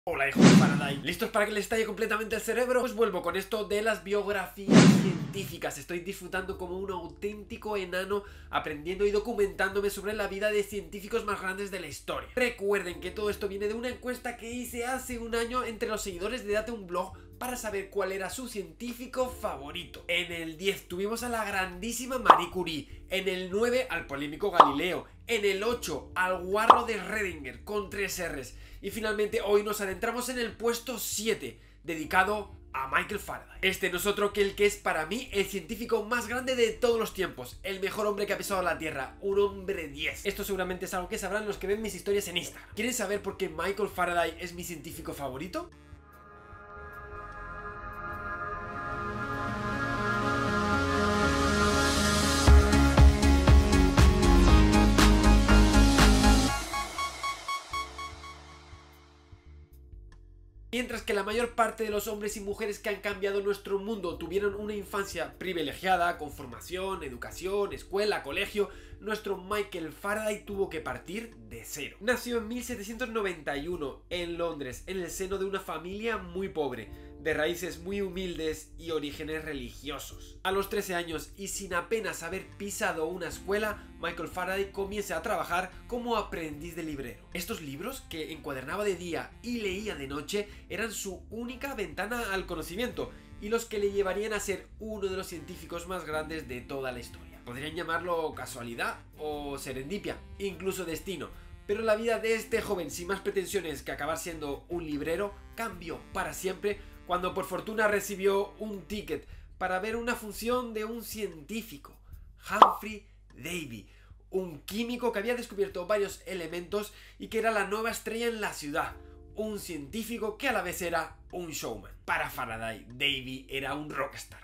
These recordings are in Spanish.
Hola, hijos de Faraday. ¿Listos para que les estalle completamente el cerebro? Pues vuelvo con esto de las biografías científicas. Estoy disfrutando como un auténtico enano aprendiendo y documentándome sobre la vida de científicos más grandes de la historia. Recuerden que todo esto viene de una encuesta que hice hace un año entre los seguidores de Date un Blog para saber cuál era su científico favorito. En el 10 tuvimos a la grandísima Marie Curie, en el 9 al polémico Galileo, en el 8 al guarro de Redinger con 3 R's. Y finalmente hoy nos adentramos en el puesto 7, dedicado a Michael Faraday. Este no es otro que el que es para mí el científico más grande de todos los tiempos, el mejor hombre que ha pisado la Tierra, un hombre 10. Esto seguramente es algo que sabrán los que ven mis historias en Instagram. ¿Quieren saber por qué Michael Faraday es mi científico favorito? Mientras que la mayor parte de los hombres y mujeres que han cambiado nuestro mundo tuvieron una infancia privilegiada, con formación, educación, escuela, colegio, nuestro Michael Faraday tuvo que partir de cero. Nació en 1791 en Londres, en el seno de una familia muy pobre, de raíces muy humildes y orígenes religiosos. A los 13 años y sin apenas haber pisado una escuela, Michael Faraday comienza a trabajar como aprendiz de librero. Estos libros, que encuadernaba de día y leía de noche, eran su única ventana al conocimiento y los que le llevarían a ser uno de los científicos más grandes de toda la historia. Podrían llamarlo casualidad o serendipia, incluso destino. Pero la vida de este joven sin más pretensiones que acabar siendo un librero cambió para siempre cuando por fortuna recibió un ticket para ver una función de un científico, Humphrey Davy, un químico que había descubierto varios elementos y que era la nueva estrella en la ciudad, un científico que a la vez era un showman. Para Faraday, Davy era un rockstar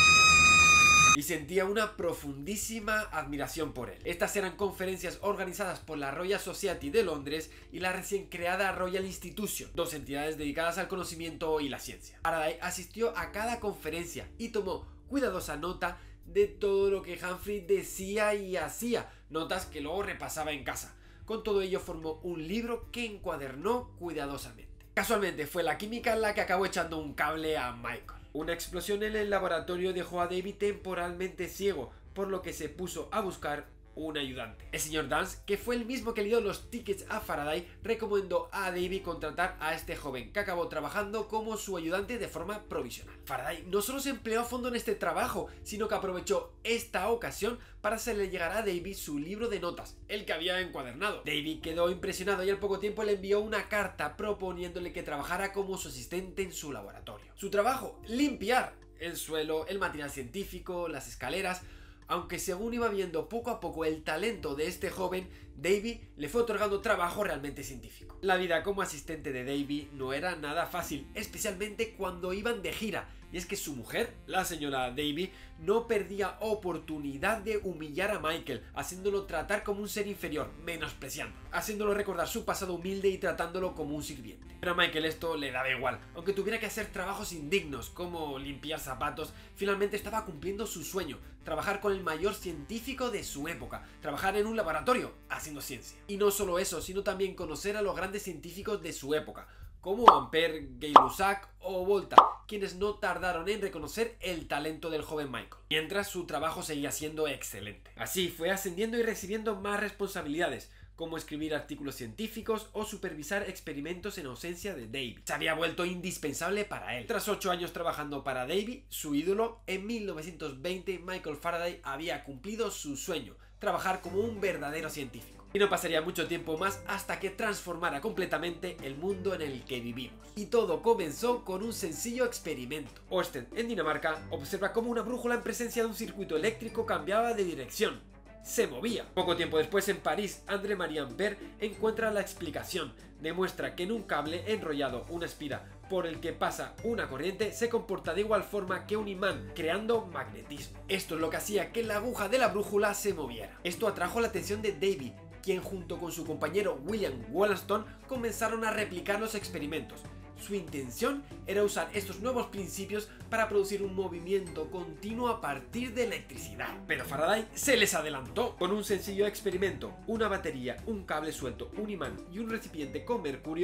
y sentía una profundísima admiración por él. Estas eran conferencias organizadas por la Royal Society de Londres y la recién creada Royal Institution, dos entidades dedicadas al conocimiento y la ciencia. Faraday asistió a cada conferencia y tomó cuidadosa nota de todo lo que Humphrey decía y hacía, notas que luego repasaba en casa. Con todo ello formó un libro que encuadernó cuidadosamente. Casualmente fue la química la que acabó echando un cable a Michael. Una explosión en el laboratorio dejó a Davy temporalmente ciego, por lo que se puso a buscar un ayudante. El señor Dance, que fue el mismo que le dio los tickets a Faraday, recomendó a Davy contratar a este joven, que acabó trabajando como su ayudante de forma provisional. Faraday no solo se empleó a fondo en este trabajo, sino que aprovechó esta ocasión para hacerle llegar a Davy su libro de notas, el que había encuadernado. Davy quedó impresionado y al poco tiempo le envió una carta proponiéndole que trabajara como su asistente en su laboratorio. Su trabajo: limpiar el suelo, el material científico, las escaleras. Aunque según iba viendo poco a poco el talento de este joven, Davy le fue otorgando trabajo realmente científico. La vida como asistente de Davy no era nada fácil, especialmente cuando iban de gira, y es que su mujer, la señora Davy, no perdía oportunidad de humillar a Michael, haciéndolo tratar como un ser inferior, menospreciándolo, haciéndolo recordar su pasado humilde y tratándolo como un sirviente. Pero a Michael esto le daba igual, aunque tuviera que hacer trabajos indignos como limpiar zapatos, finalmente estaba cumpliendo su sueño: trabajar con el mayor científico de su época, trabajar en un laboratorio haciendo ciencia. Y no solo eso, sino también conocer a los grandes científicos de su época, como Ampère, Gay-Lussac o Volta, quienes no tardaron en reconocer el talento del joven Michael, mientras su trabajo seguía siendo excelente. Así fue ascendiendo y recibiendo más responsabilidades, como escribir artículos científicos o supervisar experimentos en ausencia de Davy. Se había vuelto indispensable para él. Tras 8 años trabajando para Davy, su ídolo, en 1920 Michael Faraday había cumplido su sueño: trabajar como un verdadero científico. Y no pasaría mucho tiempo más hasta que transformara completamente el mundo en el que vivimos. Y todo comenzó con un sencillo experimento. Ørsted, en Dinamarca, observa cómo una brújula en presencia de un circuito eléctrico cambiaba de dirección. Se movía. Poco tiempo después, en París, André-Marie Ampère encuentra la explicación. Demuestra que en un cable enrollado, una espira por el que pasa una corriente se comporta de igual forma que un imán, creando magnetismo. Esto es lo que hacía que la aguja de la brújula se moviera. Esto atrajo la atención de Davy, quien junto con su compañero William Wollaston comenzaron a replicar los experimentos. Su intención era usar estos nuevos principios para producir un movimiento continuo a partir de electricidad. Pero Faraday se les adelantó. Con un sencillo experimento, una batería, un cable suelto, un imán y un recipiente con mercurio,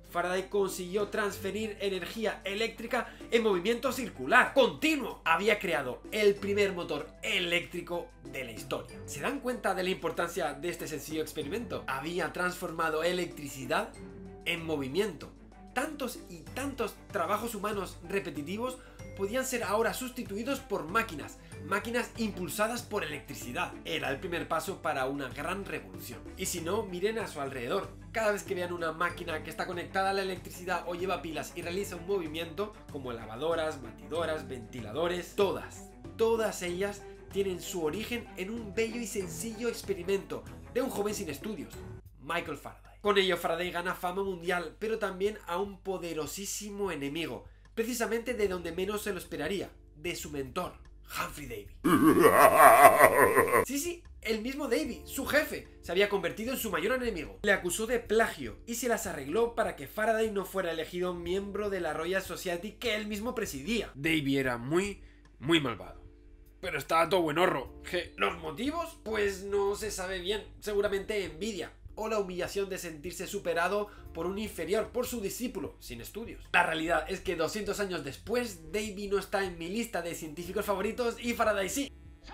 Faraday consiguió transferir energía eléctrica en movimiento circular continuo. Había creado el primer motor eléctrico de la historia. ¿Se dan cuenta de la importancia de este sencillo experimento? Había transformado electricidad en movimiento. Tantos y tantos trabajos humanos repetitivos podían ser ahora sustituidos por máquinas impulsadas por electricidad. Era el primer paso para una gran revolución. Y si no, miren a su alrededor. Cada vez que vean una máquina que está conectada a la electricidad o lleva pilas y realiza un movimiento, como lavadoras, batidoras, ventiladores, todas ellas tienen su origen en un bello y sencillo experimento de un joven sin estudios, Michael Faraday. Con ello Faraday gana fama mundial, pero también a un poderosísimo enemigo, precisamente de donde menos se lo esperaría, de su mentor, Humphrey Davy. Sí, el mismo Davy, su jefe, se había convertido en su mayor enemigo. Le acusó de plagio y se las arregló para que Faraday no fuera elegido miembro de la Royal Society que él mismo presidía. Davy era muy malvado. Pero estaba todo buenorro. ¿Los motivos? Pues no se sabe bien. Seguramente envidia o la humillación de sentirse superado por un inferior, por su discípulo, sin estudios. La realidad es que 200 años después, Davy no está en mi lista de científicos favoritos y Faraday sí.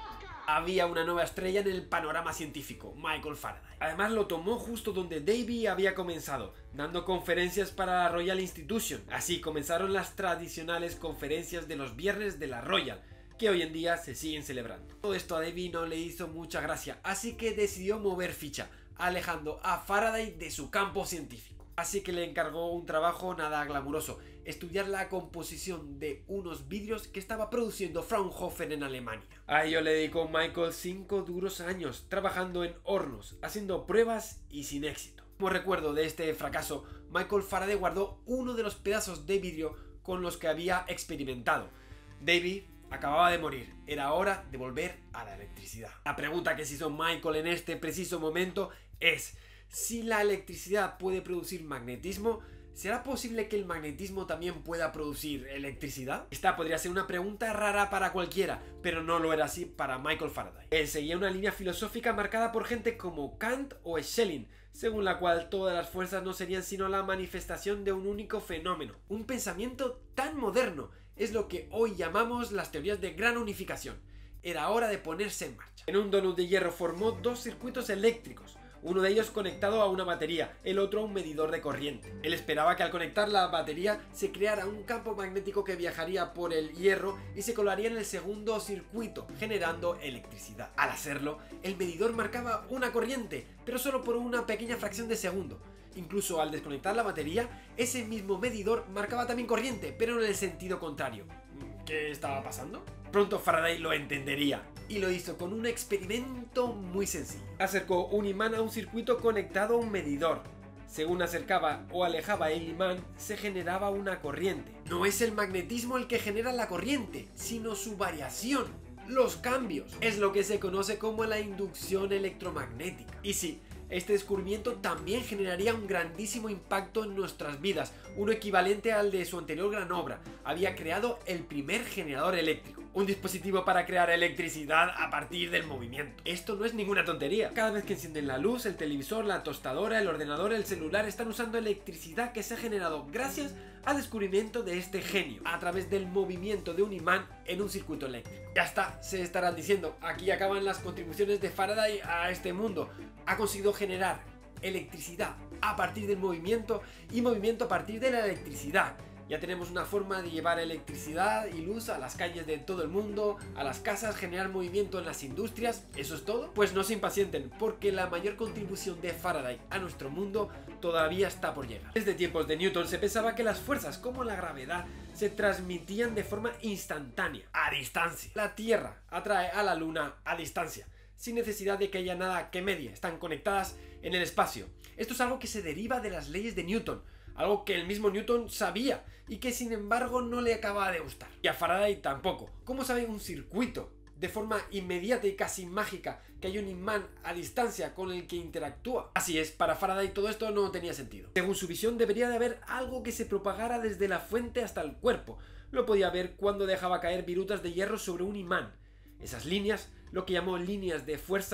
Había una nueva estrella en el panorama científico, Michael Faraday. Además lo tomó justo donde Davy había comenzado, dando conferencias para la Royal Institution. Así comenzaron las tradicionales conferencias de los viernes de la Royal, que hoy en día se siguen celebrando. Todo esto a Davy no le hizo mucha gracia, así que decidió mover ficha, alejando a Faraday de su campo científico. Así que le encargó un trabajo nada glamuroso, estudiar la composición de unos vidrios que estaba produciendo Fraunhofer en Alemania. A ello le dedicó Michael 5 duros años, trabajando en hornos, haciendo pruebas y sin éxito. Como recuerdo de este fracaso, Michael Faraday guardó uno de los pedazos de vidrio con los que había experimentado. Davy acababa de morir, era hora de volver a la electricidad. La pregunta que se hizo Michael en este preciso momento es: si la electricidad puede producir magnetismo, ¿será posible que el magnetismo también pueda producir electricidad? Esta podría ser una pregunta rara para cualquiera, pero no lo era así para Michael Faraday. Él seguía una línea filosófica marcada por gente como Kant o Schelling, según la cual todas las fuerzas no serían sino la manifestación de un único fenómeno. Un pensamiento tan moderno es lo que hoy llamamos las teorías de gran unificación. Era hora de ponerse en marcha. En un donut de hierro formó dos circuitos eléctricos, uno de ellos conectado a una batería, el otro a un medidor de corriente. Él esperaba que al conectar la batería se creara un campo magnético que viajaría por el hierro y se colaría en el segundo circuito, generando electricidad. Al hacerlo, el medidor marcaba una corriente, pero solo por una pequeña fracción de segundo. Incluso al desconectar la batería, ese mismo medidor marcaba también corriente, pero en el sentido contrario. ¿Qué estaba pasando? Pronto Faraday lo entendería, y lo hizo con un experimento muy sencillo. Acercó un imán a un circuito conectado a un medidor. Según acercaba o alejaba el imán, se generaba una corriente. No es el magnetismo el que genera la corriente, sino su variación, los cambios. Es lo que se conoce como la inducción electromagnética. Y sí, este descubrimiento también generaría un grandísimo impacto en nuestras vidas, uno equivalente al de su anterior gran obra. Había creado el primer generador eléctrico, un dispositivo para crear electricidad a partir del movimiento. Esto no es ninguna tontería. Cada vez que encienden la luz, el televisor, la tostadora, el ordenador, el celular están usando electricidad que se ha generado gracias al descubrimiento de este genio, a través del movimiento de un imán en un circuito eléctrico. Ya está, se estarán diciendo, aquí acaban las contribuciones de Faraday a este mundo. Ha conseguido generar electricidad a partir del movimiento y movimiento a partir de la electricidad. Ya tenemos una forma de llevar electricidad y luz a las calles de todo el mundo, a las casas, generar movimiento en las industrias. ¿Eso es todo? Pues no se impacienten, porque la mayor contribución de Faraday a nuestro mundo todavía está por llegar. Desde tiempos de Newton se pensaba que las fuerzas como la gravedad se transmitían de forma instantánea, a distancia. La Tierra atrae a la Luna a distancia, sin necesidad de que haya nada que medie, están conectadas en el espacio. Esto es algo que se deriva de las leyes de Newton, algo que el mismo Newton sabía y que sin embargo no le acababa de gustar. Y a Faraday tampoco. ¿Cómo sabe un circuito de forma inmediata y casi mágica que hay un imán a distancia con el que interactúa? Así es, para Faraday todo esto no tenía sentido. Según su visión debería de haber algo que se propagara desde la fuente hasta el cuerpo. Lo podía ver cuando dejaba caer virutas de hierro sobre un imán. Esas líneas, lo que llamó líneas de fuerza,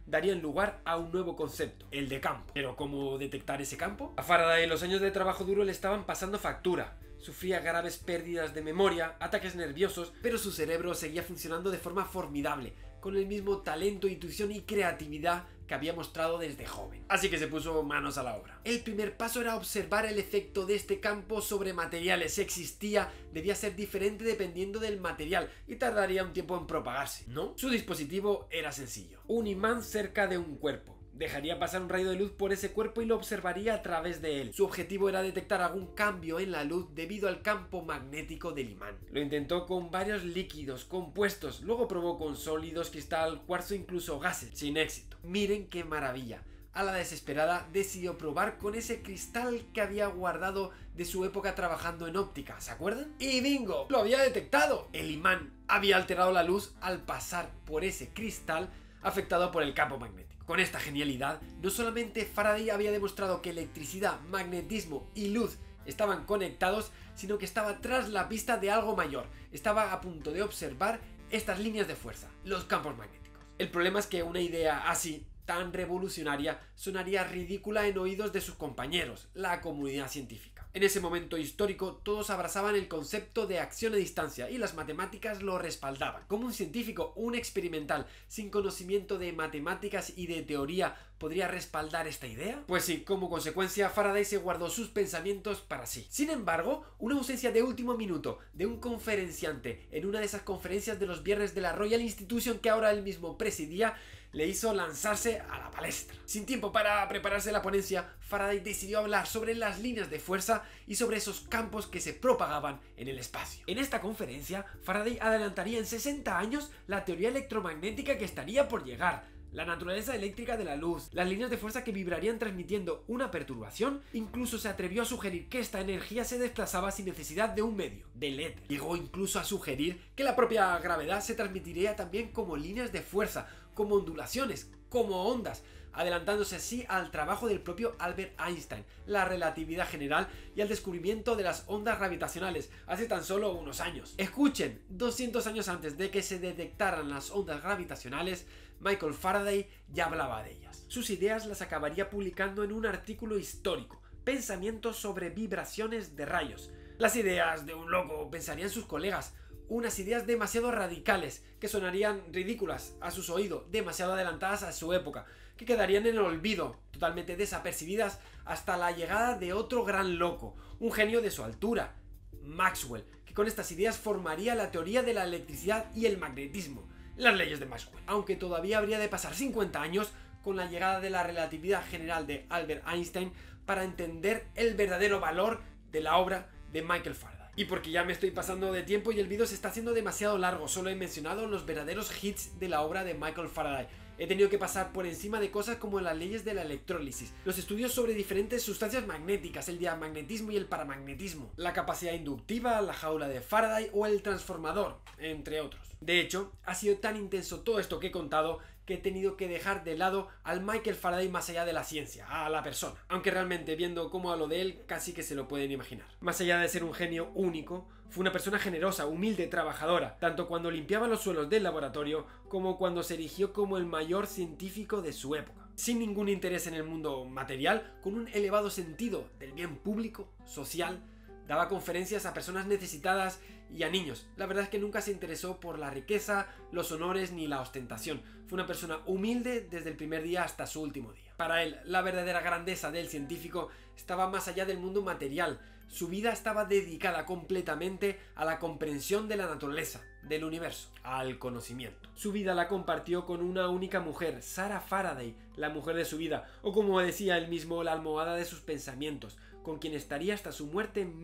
darían lugar a un nuevo concepto, el de campo. ¿Pero cómo detectar ese campo? A Faraday los años de trabajo duro le estaban pasando factura. Sufría graves pérdidas de memoria, ataques nerviosos, pero su cerebro seguía funcionando de forma formidable, con el mismo talento, intuición y creatividad que había mostrado desde joven. Así que se puso manos a la obra. El primer paso era observar el efecto de este campo sobre materiales. Si existía, debía ser diferente dependiendo del material y tardaría un tiempo en propagarse, ¿no? Su dispositivo era sencillo: un imán cerca de un cuerpo. Dejaría pasar un rayo de luz por ese cuerpo y lo observaría a través de él. Su objetivo era detectar algún cambio en la luz debido al campo magnético del imán. Lo intentó con varios líquidos, compuestos, luego probó con sólidos, cristal, cuarzo e incluso gases, sin éxito. Miren qué maravilla. A la desesperada decidió probar con ese cristal que había guardado de su época trabajando en óptica, ¿se acuerdan? ¡Y bingo! ¡Lo había detectado! El imán había alterado la luz al pasar por ese cristal afectado por el campo magnético. Con esta genialidad, no solamente Faraday había demostrado que electricidad, magnetismo y luz estaban conectados, sino que estaba tras la pista de algo mayor. Estaba a punto de observar estas líneas de fuerza, los campos magnéticos. El problema es que una idea así, tan revolucionaria, sonaría ridícula en oídos de sus compañeros, la comunidad científica. En ese momento histórico, todos abrazaban el concepto de acción a distancia y las matemáticas lo respaldaban. ¿Cómo un científico, un experimental, sin conocimiento de matemáticas y de teoría, podría respaldar esta idea? Pues sí, como consecuencia, Faraday se guardó sus pensamientos para sí. Sin embargo, una ausencia de último minuto de un conferenciante en una de esas conferencias de los viernes de la Royal Institution que ahora él mismo presidía, le hizo lanzarse a la palestra. Sin tiempo para prepararse la ponencia, Faraday decidió hablar sobre las líneas de fuerza y sobre esos campos que se propagaban en el espacio. En esta conferencia, Faraday adelantaría en 60 años la teoría electromagnética que estaría por llegar, la naturaleza eléctrica de la luz, las líneas de fuerza que vibrarían transmitiendo una perturbación. Incluso se atrevió a sugerir que esta energía se desplazaba sin necesidad de un medio, del éter. Llegó incluso a sugerir que la propia gravedad se transmitiría también como líneas de fuerza, como ondulaciones, como ondas, adelantándose así al trabajo del propio Albert Einstein, la relatividad general y al descubrimiento de las ondas gravitacionales hace tan solo unos años. Escuchen, 200 años antes de que se detectaran las ondas gravitacionales, Michael Faraday ya hablaba de ellas. Sus ideas las acabaría publicando en un artículo histórico, Pensamientos sobre vibraciones de rayos. Las ideas de un loco, pensarían sus colegas, unas ideas demasiado radicales, que sonarían ridículas a sus oídos, demasiado adelantadas a su época, que quedarían en el olvido, totalmente desapercibidas hasta la llegada de otro gran loco, un genio de su altura, Maxwell, que con estas ideas formaría la teoría de la electricidad y el magnetismo, las leyes de Maxwell. Aunque todavía habría de pasar 50 años con la llegada de la relatividad general de Albert Einstein para entender el verdadero valor de la obra de Michael Faraday. Y porque ya me estoy pasando de tiempo y el vídeo se está haciendo demasiado largo, solo he mencionado los verdaderos hits de la obra de Michael Faraday. He tenido que pasar por encima de cosas como las leyes de la electrólisis, los estudios sobre diferentes sustancias magnéticas, el diamagnetismo y el paramagnetismo, la capacidad inductiva, la jaula de Faraday o el transformador, entre otros. De hecho, ha sido tan intenso todo esto que he contado que he tenido que dejar de lado al Michael Faraday más allá de la ciencia, a la persona. Aunque realmente, viendo cómo hablo de él, casi que se lo pueden imaginar. Más allá de ser un genio único, fue una persona generosa, humilde, trabajadora, tanto cuando limpiaba los suelos del laboratorio como cuando se erigió como el mayor científico de su época. Sin ningún interés en el mundo material, con un elevado sentido del bien público, social, daba conferencias a personas necesitadas y a niños. La verdad es que nunca se interesó por la riqueza, los honores ni la ostentación. Fue una persona humilde desde el primer día hasta su último día. Para él, la verdadera grandeza del científico estaba más allá del mundo material. Su vida estaba dedicada completamente a la comprensión de la naturaleza, del universo, al conocimiento. Su vida la compartió con una única mujer, Sarah Faraday, la mujer de su vida, o como decía él mismo, la almohada de sus pensamientos, con quien estaría hasta su muerte en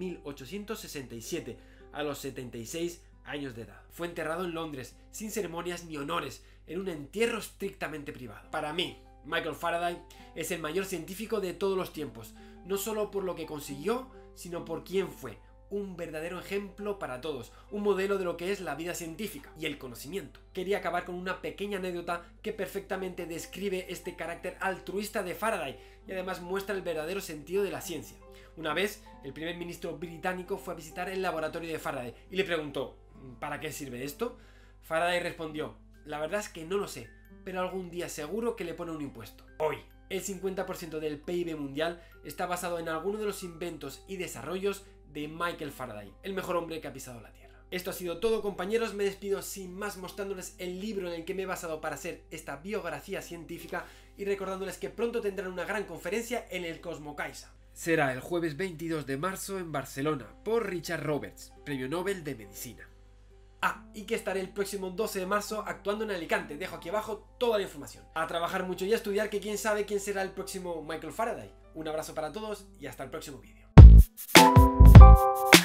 1867, a los 76 años de edad. Fue enterrado en Londres, sin ceremonias ni honores, en un entierro estrictamente privado. Para mí, Michael Faraday es el mayor científico de todos los tiempos, no solo por lo que consiguió, sino por quién fue. Un verdadero ejemplo para todos, un modelo de lo que es la vida científica y el conocimiento. Quería acabar con una pequeña anécdota que perfectamente describe este carácter altruista de Faraday y además muestra el verdadero sentido de la ciencia. Una vez, el primer ministro británico fue a visitar el laboratorio de Faraday y le preguntó: ¿para qué sirve esto? Faraday respondió: La verdad es que no lo sé, pero algún día seguro que le pone un impuesto. Hoy, el 50% del PIB mundial está basado en alguno de los inventos y desarrollos de Michael Faraday, el mejor hombre que ha pisado la Tierra. Esto ha sido todo, compañeros. Me despido sin más mostrándoles el libro en el que me he basado para hacer esta biografía científica y recordándoles que pronto tendrán una gran conferencia en el Cosmocaisa. Será el jueves 22 de marzo en Barcelona por Richard Roberts, Premio Nobel de Medicina. Y que estaré el próximo 12 de marzo actuando en Alicante. Dejo aquí abajo toda la información. A trabajar mucho y a estudiar, que quién sabe quién será el próximo Michael Faraday. Un abrazo para todos y hasta el próximo vídeo.